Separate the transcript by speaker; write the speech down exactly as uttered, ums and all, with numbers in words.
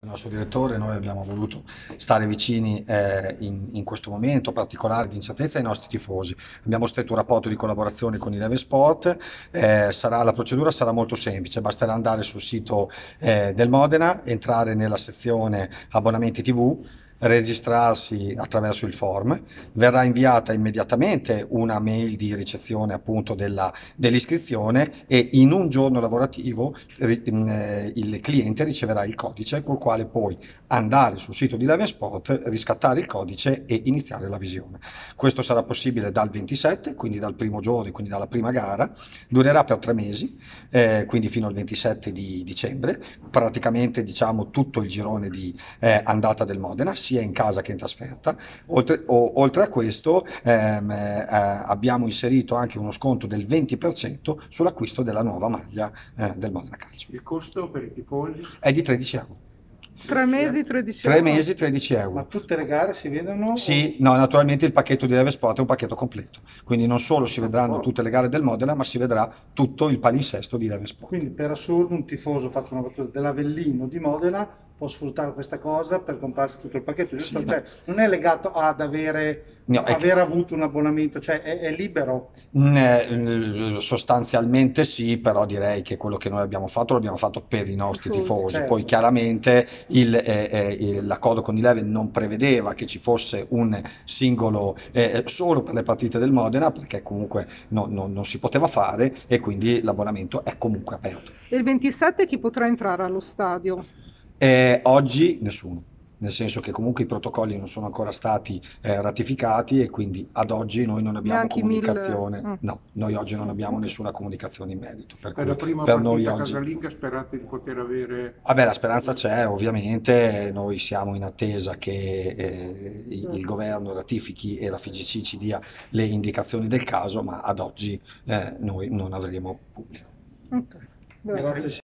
Speaker 1: Il nostro direttore, noi abbiamo voluto stare vicini eh, in, in questo momento particolare di incertezza ai nostri tifosi. Abbiamo stretto un rapporto di collaborazione con il Leve Sport, eh, sarà, la procedura sarà molto semplice, basterà andare sul sito eh, del Modena, entrare nella sezione abbonamenti tivù, registrarsi attraverso il form, verrà inviata immediatamente una mail di ricezione appunto della- dell'iscrizione e in un giorno lavorativo ri- mh, eh, il cliente riceverà il codice col quale poi andare sul sito di Leve Sport, riscattare il codice e iniziare la visione. Questo sarà possibile dal ventisette, quindi dal primo giorno, quindi dalla prima gara, durerà per tre mesi, eh, quindi fino al ventisette di dicembre, praticamente diciamo tutto il girone di eh, andata del Modena, sia in casa che in trasferta. Oltre, o- oltre a questo ehm, eh, abbiamo inserito anche uno sconto del venti per cento sull'acquisto della nuova maglia eh, del Modena Calcio.
Speaker 2: Il costo per i tifosi?
Speaker 1: È di tredici euro.
Speaker 3: Tre mesi, tredici
Speaker 1: Tre
Speaker 3: euro.
Speaker 1: mesi, tredici
Speaker 4: Ma
Speaker 1: euro.
Speaker 4: tutte le gare si vedono?
Speaker 1: Sì, no, naturalmente il pacchetto di Leve Sport è un pacchetto completo, quindi non solo si vedranno
Speaker 2: Oh.
Speaker 1: tutte le gare del Modena, ma si vedrà tutto il palinsesto di Leve Sport.
Speaker 4: Quindi per assurdo un tifoso, faccio una battuta, dell'Avellino di Modena può sfruttare questa cosa per comprarsi tutto il pacchetto, giusto?
Speaker 1: Sì,
Speaker 4: Cioè, non è legato ad avere,
Speaker 1: No, è
Speaker 4: aver avuto un abbonamento, cioè è, è libero.
Speaker 1: Mm, eh, sostanzialmente sì, però direi che quello che noi abbiamo fatto l'abbiamo fatto per i nostri
Speaker 3: Tifosi,
Speaker 1: tifosi.
Speaker 4: certo.
Speaker 1: Poi chiaramente il, eh, eh, il- l'accordo con Eleven non prevedeva che ci fosse un singolo eh, solo per le partite del Modena, perché comunque no- no- non si poteva fare e quindi l'abbonamento è comunque aperto.
Speaker 3: E il ventisette chi potrà entrare allo stadio?
Speaker 1: Eh, oggi nessuno. Nel senso che comunque i protocolli non sono ancora stati eh, ratificati e quindi ad oggi noi non abbiamo
Speaker 3: Neanche i mille-
Speaker 1: comunicazione,
Speaker 3: mm.
Speaker 1: no, noi oggi non abbiamo nessuna comunicazione in merito, per
Speaker 2: Per
Speaker 1: cui
Speaker 2: la prima
Speaker 1: per noi
Speaker 2: partita
Speaker 1: oggi...
Speaker 2: casalinga sperate di poter avere...
Speaker 1: Vabbè, la speranza c'è, ovviamente noi siamo in attesa che eh, il, il governo ratifichi e la F I G C ci dia le indicazioni del caso, ma ad oggi eh, noi non avremo pubblico.
Speaker 3: Ok, grazie.
Speaker 4: Grazie.